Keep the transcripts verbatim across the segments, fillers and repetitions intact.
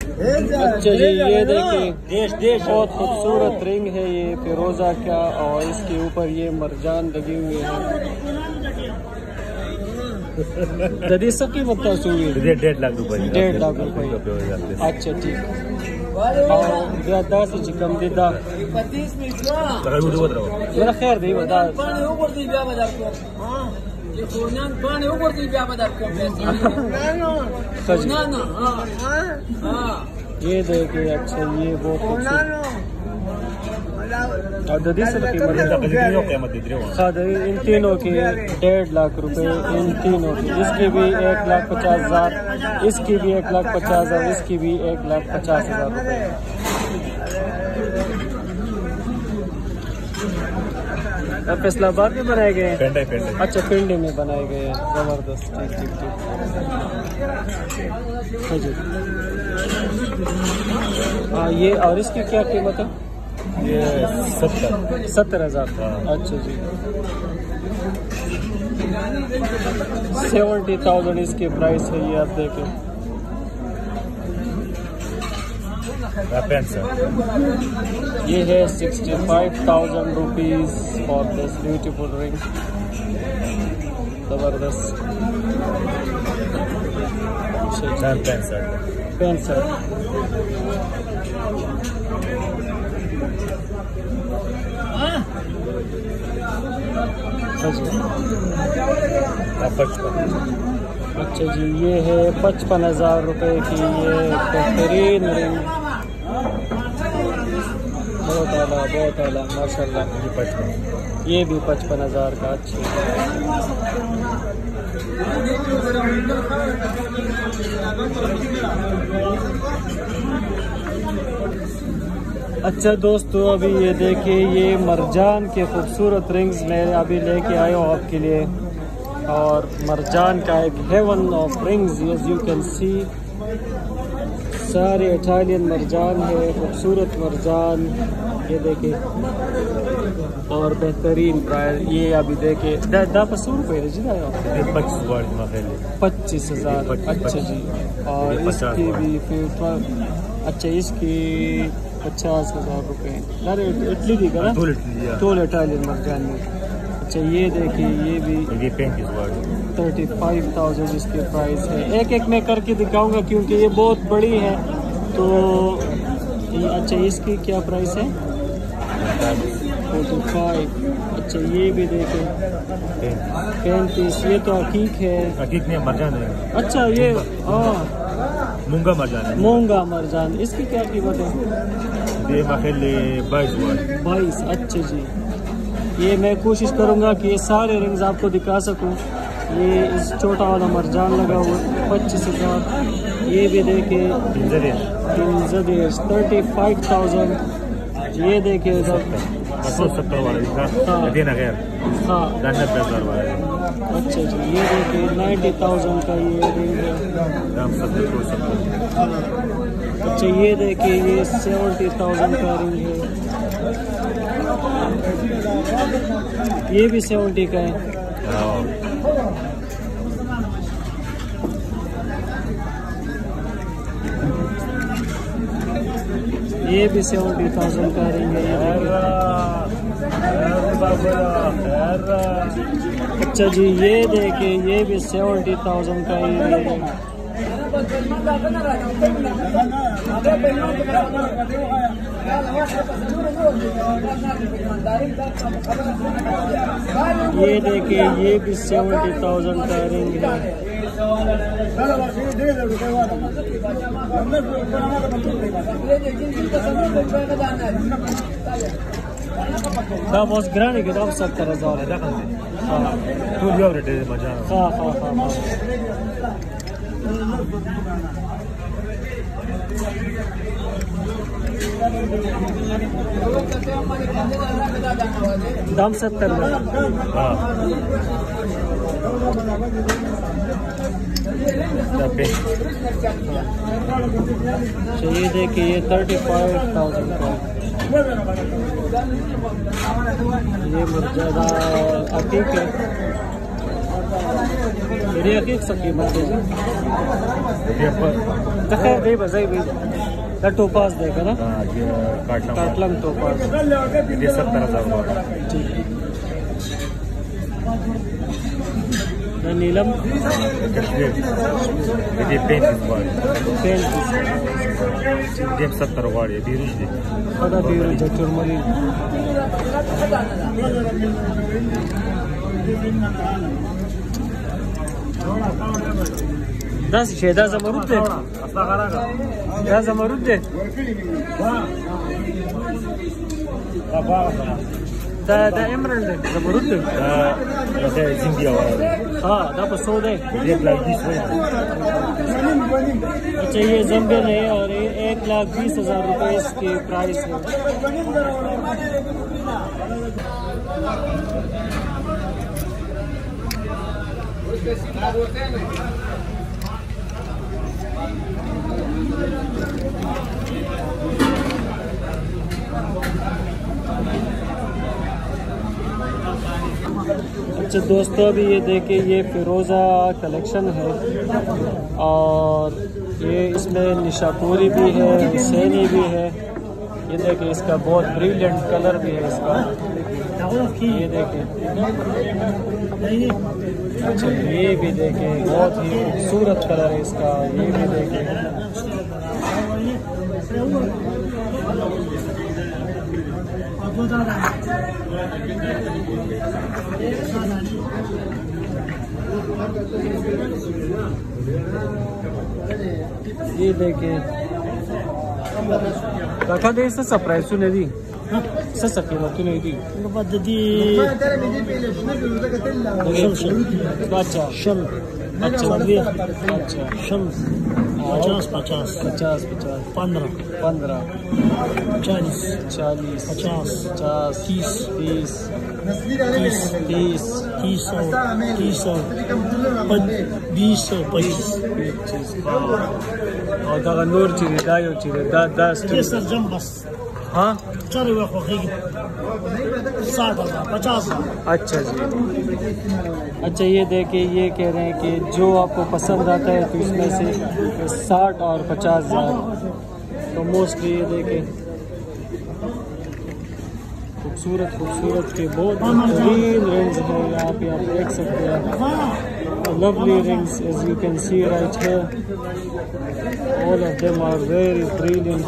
अच्छा जी, ये देखिए बहुत खूबसूरत रिंग है ये फिरोजा का, और इसके ऊपर ये मरजान लगी हुई है। जदी सकी बता सुई डेढ़ लाख रुपए डेढ़ लाख रुपए। अच्छा ठीक। और दस से कम दीदा मेरा खैर नहीं बता। ये देखिए, अच्छा ये बहुत और ददी से इन तीनों की डेढ़ लाख रुपए, इन तीनों की। इसकी भी एक लाख पचास हजार, इसकी भी एक लाख पचास हजार, इसकी भी एक लाख पचास हजार रुपए। फैसलाबाद में बनाए गए हैं। अच्छा, पिंडी में बनाए गए हैं। जबरदस्त, ठीक ठीक ठीक जी। हाँ, ये और इसकी क्या कीमत है? ये सत्तर सत्तर हजार। अच्छा जी, सेवेंटी थाउजेंड इसकी प्राइस है। ये आप देखें, ये है sixty five thousand rupees for this beautiful ring. जबरदस्त। पैंसठ। अच्छा जी, ये है पचपन हजार रुपए की ये बेहतरीन रिंग। बहुत आला, बहुत आला, माशाल्लाह। ये पचपन, ये भी पचपन हजार का। अच्छी। अच्छा दोस्तों, अभी ये देखिए, ये मरजान के खूबसूरत रिंग्स मैं अभी लेके आया हूँ आपके लिए। और मरजान का एक heaven of rings, as you can see, सारे इटालियन मरजान है, खूबसूरत मरजान। ये देखिए, और बेहतरीन प्राइस। ये अभी देखिए सौ रुपये पच्चीस हजार। अच्छा जी, और इसकी भी फिर अच्छा इसकी पचास हजार रुपये। अरे इटली की का टोल इटालियन मरजान में। अच्छा, ये देखिए, ये भी थर्टी फाइव थाउजेंड इसकी प्राइस है। एक एक मैं करके दिखाऊंगा क्योंकि ये बहुत बड़ी है। तो अच्छा, इसकी क्या प्राइस है? Forty five. अच्छा, ये भी देखें पैंतीस। ये तो हकीक है। हकीक नहीं, मरजान है। अच्छा, ये हाँ मूंगा मरजान है। मूंगा मरजान। इसकी क्या कीमत है? ये बाईस बाईस। अच्छा जी, ये मैं कोशिश करूंगा कि ये सारे रिंग्स आपको दिखा सकूं। ये इस छोटा वाला मरजान लगा हुआ पच्चीस हजार। ये भी देखे थर्टी फाइव थाउजेंड। ये देखे सत्तर वाला। हाँ, अच्छा जी, ये देखिए नाइन्टी थाउजेंड का ये रिंग है। अच्छा, ये देखिए, ये सेवेंटी थाउजेंड का रिंग है। ये भी सेवेंटी का है। ये भी सेवेंटी थाउजेंड का रिंग है। अच्छा जी, ये देखिए, ये भी सेवेंटी थाउजेंड का ही रिंग है। ये देखिए, ये भी सेवेंटी थाउजेंड का रिंग है। Da was grande gedacht सत्तर हजार है। हाँ हाँ हाँ हाँ। दाम सत्तर में। ये देखिए, ये थर्टी फाइव थाउजेंड का। ये ज़्यादा हकीक है। ये हकीक सकी मत खैर नहीं बजाई भी। द टोपाज देखा ना हाँ ये काटलम काटलम टोपाज ये सत्तर हजार वाला ठीक है। द नीलम ये पैंतीस वाली पैंतीस ये सत्तर वाली बीरुश दे पता बीरू चुरमरी दस शेदा जमरुद दे या जमरुद दे दा दा एमरल्ड दे जमरुद दे ये जिंदिया वाला हाँ दा पसो दे ये लाख बीस है अच्छा ये जम्बियन है और ये एक लाख बीस हजार रुपये इसकी प्राइस है। अच्छा दोस्तों अभी ये देखिए ये फिरोज़ा कलेक्शन है और ये इसमें निशापुरी भी है हुसैनी भी है। ये देखिए इसका बहुत ब्रिलियंट कलर भी है इसका ये देखिए। अच्छा ये भी देखें बहुत ही खूबसूरत कलर है इसका ये भी देखें। ये देखें काका दे इससे सरप्राइज नहीं दी सस्ता कीमत नहीं दी अच्छा शल अच्छा अच्छा शल पचास पचास पचास पचास पंद्रह पंद्रह चालीस चालीस पचास पचास तीस तीस तीस तीस तीस सौ तीस सौ बीस सौ पच्चीस पच्चीस और दादा नूर चीज़ दायो चीज़ दा दस जम बस हाँ चलो साठ हजार पचास। अच्छा जी अच्छा ये देखिए ये कह रहे हैं कि जो आपको पसंद आता है तो इसमें से साठ और पचास हजार तो मोस्टली ये देखें खूबसूरत खूबसूरत के बहुत बेहतरीन रिंग्स है यहाँ पे आप देख सकते हैं। Lovely rings as you can see right here. All of them are very brilliant.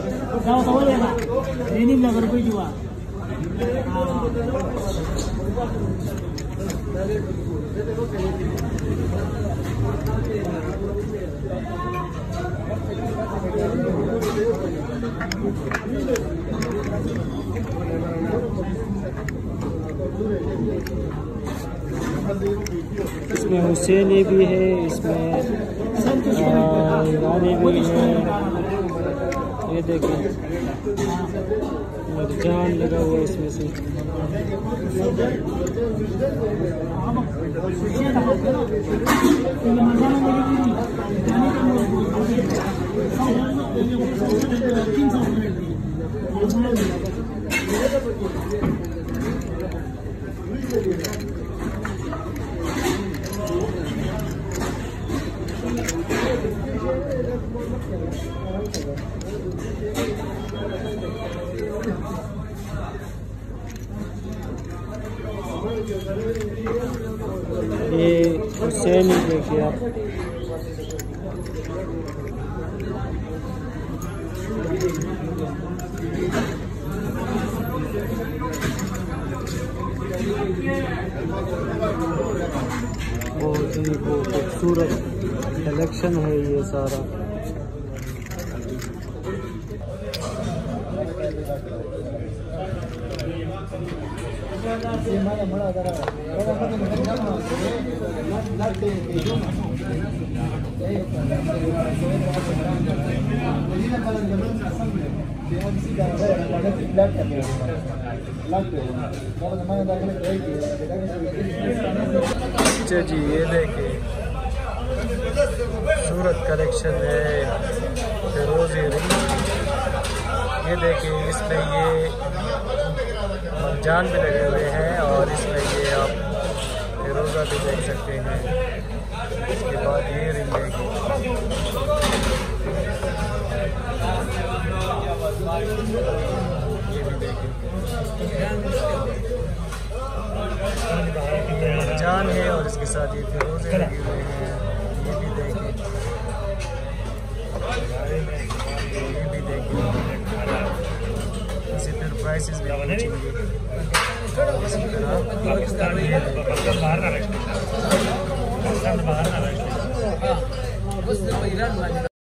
इसमें हुसैनी भी है इसमें ईरानी भी है। ये देखिए मरजान लगा हुआ है इसमें से। ये हुसैन ही देखिए आप बहुत ही खूबसूरत कलेक्शन है ये सारा। अच्छा जी ये देखिए खूबसूरत कलेक्शन है फिरोजी रिंग। ये देखिए इसमें ये मरजान भी लगे हुए हैं और इसमें ये आप फिरोज़ा भी देख सकते हैं। इसके बाद ये रिंग देखिए जान है और इसके साथ ये फिरोजे लगे हुए हैं, ये भी देखें, ये भी देखें। इसी फिर प्राइसेस भी पूछेंगे इसी तरह।